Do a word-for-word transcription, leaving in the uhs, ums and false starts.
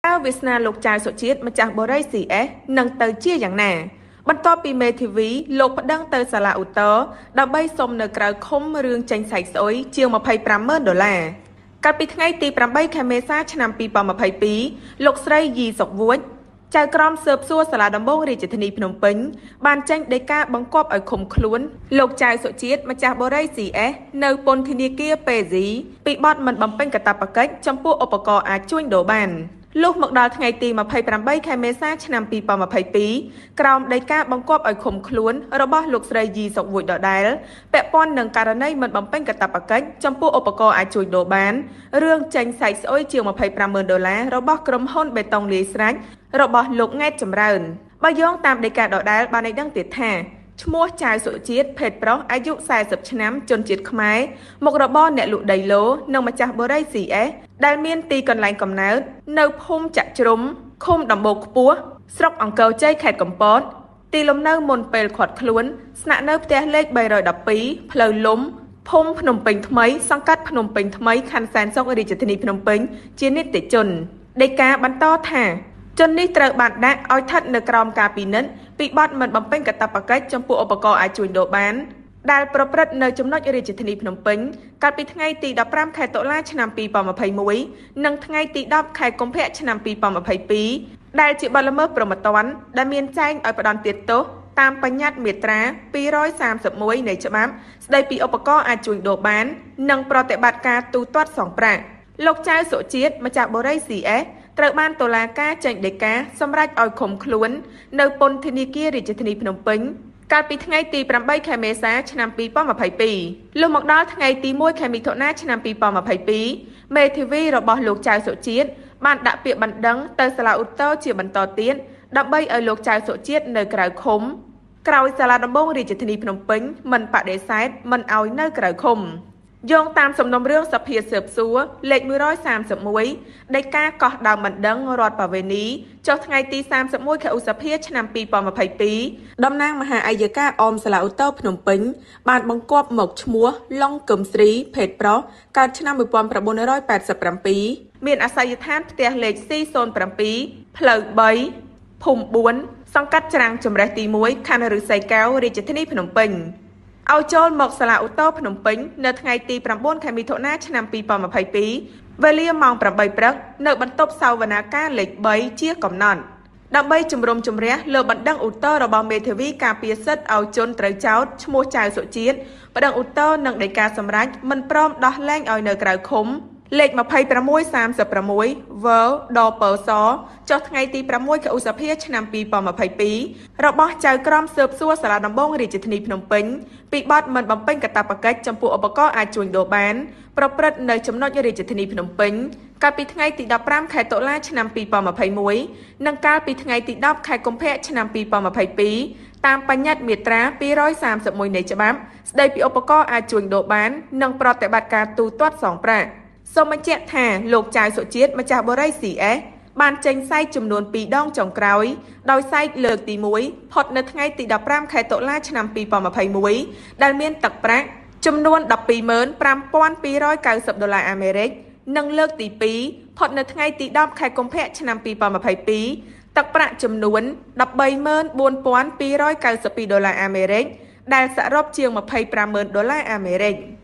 វាសនាលោកចៅសុជាតិម្ចាស់បរិយ ซี เอส នឹងទៅជាយ៉ាងណាបន្ទាប់ពីមេធាវីលោកប្តឹងទៅសាលាឧទ្ធរណ៍ដើម្បីសុំនៅក្រៅឃុំរឿងចេញសាច់ស្អុយជាង ยี่สิบห้าหมื่น ដុល្លារកាលពីថ្ងៃទីแปด ខែមេសាឆ្នាំยี่สิบยี่สิบสองលោកស្រីយីសុកវួចចៅក្រមស៊ើបសួរសាលាដំបងរាជធានីភ្នំពេញបានចេញដីកាបង្គាប់ឲ្យឃុំខ្លួនលោកចៅសុជាតិម្ចាស់បរិយ ซี เอส នៅពន្ធនាគារពេស៊ីពីបទមិនបំពេញកាតព្វកិច្ចចំពោះឧបករណ៍អាចជួញដូរបានលុះមកដល់ថ្ងៃទីยี่สิบแปด ខែមេសាឆ្នាំยี่สิบยี่สิบสองក្រោមដីកាបង្គាប់ឲ្យឃុំខ្លួនរបស់លោកស្រីយីសុកវួចដដែលពាក់ព័ន្ធនឹងករណីមិនបំពេញកាតព្វកិច្ចចំពោះឧបករណ៍អាចជួញដូរបានរឿងចេញសាច់ស្អុយជាង ยี่สิบห้าหมื่น ដុល្លាររបស់ក្រុមហ៊ុនបេតុងលាយស្រេចរបស់លោកង៉ែតចម្រើនបើយោងតាមដីកាដដែលបានឲ្យដឹងទៀតថាឈ្មោះចៅសុជាតិភេទប្រុសអាយុสี่สิบឆ្នាំជនជាតិខ្មែរមុខរបរអ្នកលក់ដីឡូនិងម្ចាស់បរិយ ซี เอส ដែលមានទីកន្លែងកំណើតនៅភូមិចាក់ជ្រុំឃុំដំបូកខ្ពស់ស្រុកអង្គរជ័យខេត្តកំពតទីលំនៅមុនពេលខាត់ខ្លួនស្នាក់នៅផ្ទះលេខ三một twoផ្លូវលំភូមិភ្នំពេញថ្មីសង្កាត់ភ្នំពេញថ្មីខណ្ឌសែនសុខរាជធានីភ្នំពេញជានិតិជនដីកាបន្តថាជននេះត្រូវបានដាក់ឲ្យស្ថិតនៅក្រោមការពិនិត្យពីបទមិនបំពេញកាតព្វកិច្ចចំពោះឧបករណ៍អាចជួញដូរបានដែលប្រព្រឹត្តនៅចំណុចរាជធានីភ្នំពេញកាលពីថ្ងៃទីដប់ប្រាំខែតុលាឆ្នាំยี่สิบยี่สิบเอ็ดនិងថ្ងៃទីដប់ខែកុម្ភៈឆ្នាំยี่สิบยี่สิบสองដែលជាបទល្មើសប្រមត្តនដែលមានចែងឲ្យផ្ដន្ទាទោសតាមបញ្ញត្តិមាត្រាtwo thirty-oneនៃច្បាប់ស្តីពីឧបករណ៍អាចជួញដូរបាននិងប្រតិបត្តិការទូទាត់សងប្រាក់លោកចៅសុជាតិម្ចាស់បរិយ ซี เอส ត្រូវបានតុលាការចេញដីកាសម្រេចឲ្យឃុំខ្លួននៅពន្ធនាគាររាជធានីភ្នំពេញកាលពីថ្ងៃទីแปด ខែមេសាឆ្នាំยี่สิบยี่สิบสองលុះមកដល់ថ្ងៃទីoneខែមិថុនាឆ្នាំยี่สิบยี่สิบสองមេធាវីរបស់លោកចៅសុជាតិបានដាក់ពាក្យបណ្ដឹងទៅសាលាឧទ្ធរណ៍ជាបន្តទៀតដើម្បីឲ្យលោកចៅសុជាតិនៅក្រៅឃុំក្រោយសាលាដំបងរាជធានីភ្នំពេញមិនបដិសេធមិនឲ្យនៅក្រៅឃុំយោងតាមសំណុំរឿងសភាស៊ើបសួរលេខone thirty-oneដីកាកោះដើមបណ្ដឹងរដ្ឋបវេនីចុះថ្ងៃទីthirty-oneខែឧសភាឆ្នាំยี่สิบยี่สิบสองតំណាងមហាអัยការអមសាលាឧទ្ធរភ្នំពេញបានបង្គាប់មកឈ្មោះឡុងកឹមស្រីភេទប្រុសកើតឆ្នាំnineteen eighty-sevenមានអាសយដ្ឋានផ្ទះលេខC zero sevenផ្លូវthreeភូមិfourសង្កាត់ច្រាំងចម្រេះទីoneខណ្ឌឫស្សីកែវរាជធានីភ្នំពេញឲ្យចូលមកសាលាឧទ្ធរភ្នំពេញនៅថ្ងៃទីnineខែមិថុនាឆ្នាំยี่สิบยี่สิบสองវេលាម៉ោងeightព្រឹកនៅបន្ទប់សវនាការលេខthreeជាកំណត់ដើម្បីជំរុំជម្រះលើបណ្ដឹងឧទ្ធរណ៍របស់មេធាវីការពារសិទ្ធិឲ្យជនត្រូវចោទឈ្មោះចៅសុជាតិបណ្ដឹងឧទ្ធរណ៍និងដីកាសម្រេចមិនព្រមដោះលែងឲ្យនៅក្រៅឃុំលេខtwenty-six thirty-sixវដពសចុះថ្ងៃទីsixខែឧសភាឆ្នាំยี่สิบยี่สิบสองរបស់ចៅក្រមស៊ើបសួរសាលាដំបងរាជធានីភ្នំពេញពីបទមិនបំពេញកាតព្វកិច្ចចំពោះឧបករណ៍អាចជួញដូរបានប្រព្រឹត្តនៅចំណុចរាជធានីភ្នំពេញកាលពីថ្ងៃទីfifteenខែតុលាឆ្នាំยี่สิบยี่สิบเอ็ดនិងកាលពីថ្ងៃទីtenខែកុម្ភៈឆ្នាំยี่สิบยี่สิบสองតាមបញ្ញត្តិមាត្រាtwo thirty-oneនៃច្បាប់ស្តីពីឧបករណ៍អាចជួញដូរបាននិងប្រតិបត្តិការទូទាត់សងប្រាក់សូមបញ្ជាក់ថាលោកចៅសុជាតិម្ចាស់បរិយ ซี เอส បានចេញសាយចំនួនtwoដងចុងក្រោយដោយសាយលើកទីoneផុតនៅថ្ងៃទីfifteenខែតុលាឆ្នាំยี่สิบยี่สิบเอ็ดដែលមានទឹកប្រាក់ចំនួនtwelve thousand five hundred ninetyដុល្លារអាមេរិកនិងលើកទីtwoផុតនៅថ្ងៃទីtenខែកុម្ភៈឆ្នាំยี่สิบยี่สิบสองទឹកប្រាក់ចំនួនthirteen thousand four hundred ninetyដុល្លារអាមេរិកដែលសរុបជាងtwenty-five thousandដុល្លារអាមេរិក